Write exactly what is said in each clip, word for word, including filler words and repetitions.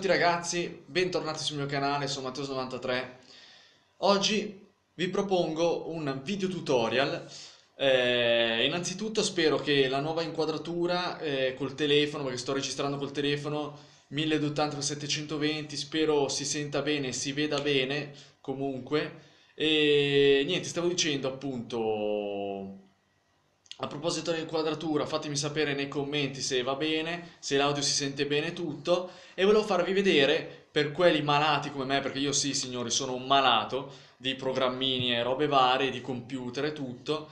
tutti ragazzi, bentornati sul mio canale, sono Matteos novantatré. Oggi vi propongo un video tutorial. Eh, innanzitutto spero che la nuova inquadratura eh, col telefono, perché sto registrando col telefono mille duecentottanta per settecentoventi, spero si senta bene, si veda bene comunque. E niente, stavo dicendo appunto, a proposito dell'inquadratura, fatemi sapere nei commenti se va bene, se l'audio si sente bene tutto. E volevo farvi vedere, per quelli malati come me, perché io sì signori sono un malato di programmini e robe varie, di computer e tutto,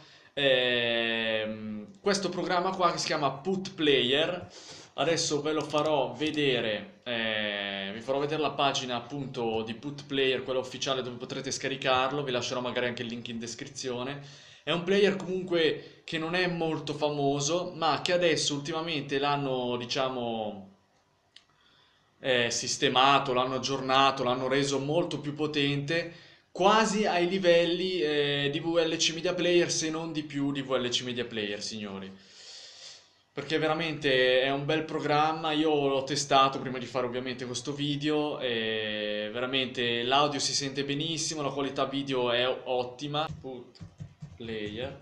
ehm, questo programma qua che si chiama Put Player. Adesso ve lo farò vedere, eh, vi farò vedere la pagina appunto di Put Player, quella ufficiale dove potrete scaricarlo, vi lascerò magari anche il link in descrizione. È un player comunque che non è molto famoso, ma che adesso ultimamente l'hanno, diciamo, eh, sistemato, l'hanno aggiornato, l'hanno reso molto più potente, quasi ai livelli eh, di V L C Media Player, se non di più di V L C Media Player, signori. Perché veramente è un bel programma, io l'ho testato prima di fare ovviamente questo video e veramente l'audio si sente benissimo, la qualità video è ottima. Put Player.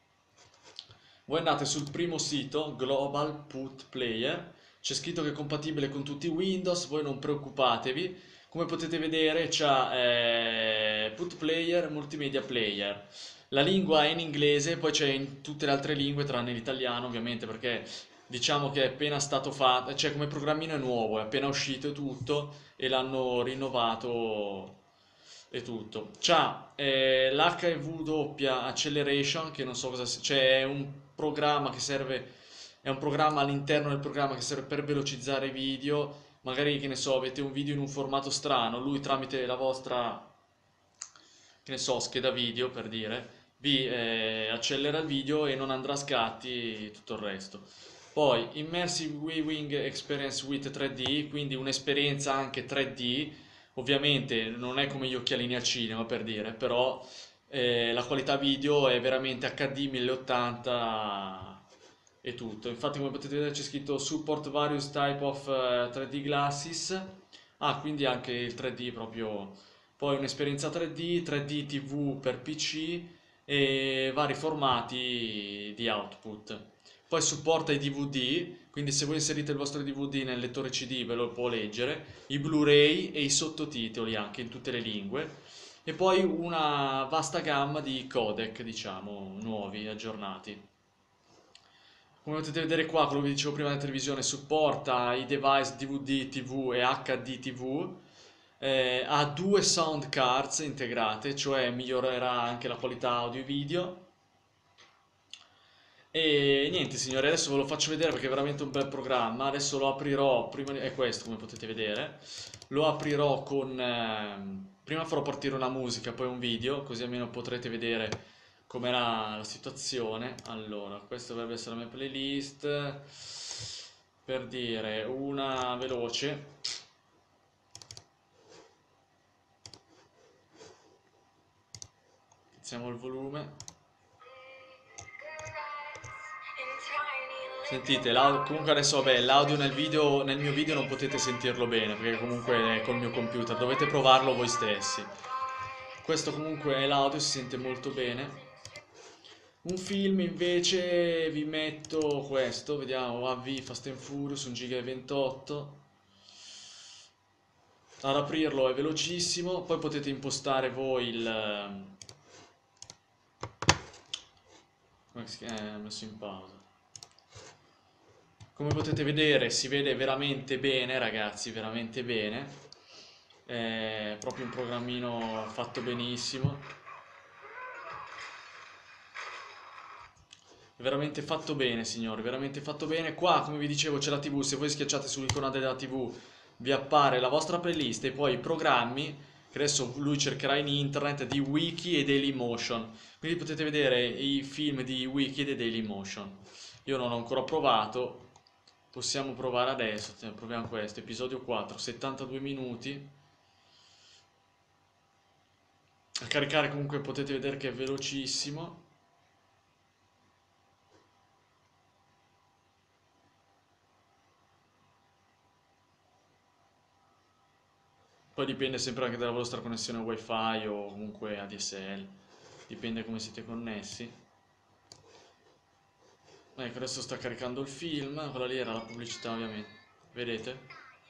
Voi andate sul primo sito, Global Put Player, c'è scritto che è compatibile con tutti i Windows, voi non preoccupatevi. Come potete vedere c'ha eh, Put Player, Multimedia Player. La lingua è in inglese, poi c'è in tutte le altre lingue tranne l'italiano ovviamente perché diciamo che è appena stato fatto, cioè come programmino è nuovo, è appena uscito e tutto e l'hanno rinnovato e tutto. C'ha eh, l'H V doppia Acceleration, che non so cosa sia, cioè è un programma che serve, è un programma all'interno del programma che serve per velocizzare i video. Magari, che ne so, avete un video in un formato strano, lui tramite la vostra, che ne so, scheda video per dire, vi eh, accelera il video e non andrà a scatti tutto il resto. Poi Immersive Viewing Experience with tre D, quindi un'esperienza anche tre D. Ovviamente non è come gli occhialini al cinema per dire, però eh, la qualità video è veramente H D mille ottanta e tutto. Infatti come potete vedere c'è scritto Support various type of eh, tre D glasses. Ah, quindi anche il tre D proprio. Poi un'esperienza tre D, tre D T V per P C e vari formati di output. Poi supporta i D V D, quindi se voi inserite il vostro D V D nel lettore C D ve lo può leggere, i Blu-ray e i sottotitoli anche in tutte le lingue. E poi una vasta gamma di codec, diciamo, nuovi, aggiornati. Come potete vedere qua, quello che vi dicevo prima della televisione, supporta i device D V D, T V e H D T V, eh, ha due sound cards integrate, cioè migliorerà anche la qualità audio e video. E niente signori, adesso ve lo faccio vedere perché è veramente un bel programma. Adesso lo aprirò, prima di- è questo come potete vedere. Lo aprirò con... ehm, prima farò partire una musica, poi un video, così almeno potrete vedere com'era la situazione. Allora, questa dovrebbe essere la mia playlist. Per dire, una veloce. Alziamo il volume. Sentite, l'au- comunque adesso vabbè, l'audio nel video, nel mio video non potete sentirlo bene perché comunque è col mio computer, dovete provarlo voi stessi. Questo comunque è l'audio, si sente molto bene. Un film invece vi metto questo, vediamo, A V Fast and Furious, un giga e ventotto. Ad aprirlo è velocissimo, poi potete impostare voi il... ehm, come si chiama? Eh, messo in pausa. Come potete vedere si vede veramente bene ragazzi, veramente bene. È proprio un programmino fatto benissimo. È veramente fatto bene signori, veramente fatto bene. Qua come vi dicevo c'è la T V, se voi schiacciate sull'icona della T V vi appare la vostra playlist e poi i programmi, che adesso lui cercherà in internet, di Wiki e Dailymotion. Quindi potete vedere i film di Wiki e Dailymotion. Io non ho ancora provato, possiamo provare adesso, eh, proviamo questo, episodio quattro, settantadue minuti. A caricare comunque potete vedere che è velocissimo. Poi dipende sempre anche dalla vostra connessione wifi o comunque A D S L, dipende come siete connessi. Ecco, adesso sta caricando il film, quella lì era la pubblicità ovviamente, vedete?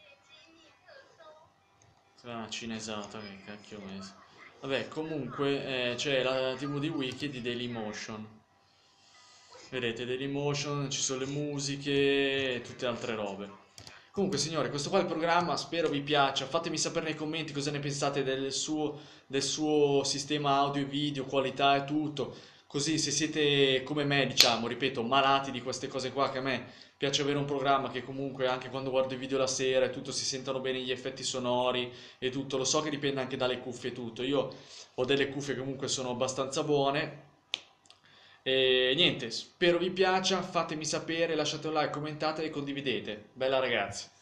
Sarà una cinesata, che cacchio ho messo. Vabbè, comunque eh, c'è la tivù di Wiki di Dailymotion. Vedete, Dailymotion, ci sono le musiche e tutte altre robe. Comunque, signore, questo qua è il programma, spero vi piaccia. Fatemi sapere nei commenti cosa ne pensate del suo, del suo sistema audio e video, qualità e tutto. Così, se siete come me, diciamo, ripeto, malati di queste cose qua, che a me piace avere un programma che comunque anche quando guardo i video la sera e tutto si sentano bene gli effetti sonori e tutto. Lo so che dipende anche dalle cuffie e tutto. Io ho delle cuffie che comunque sono abbastanza buone. E niente, spero vi piaccia, fatemi sapere, lasciate un like, commentate e condividete. Bella ragazzi.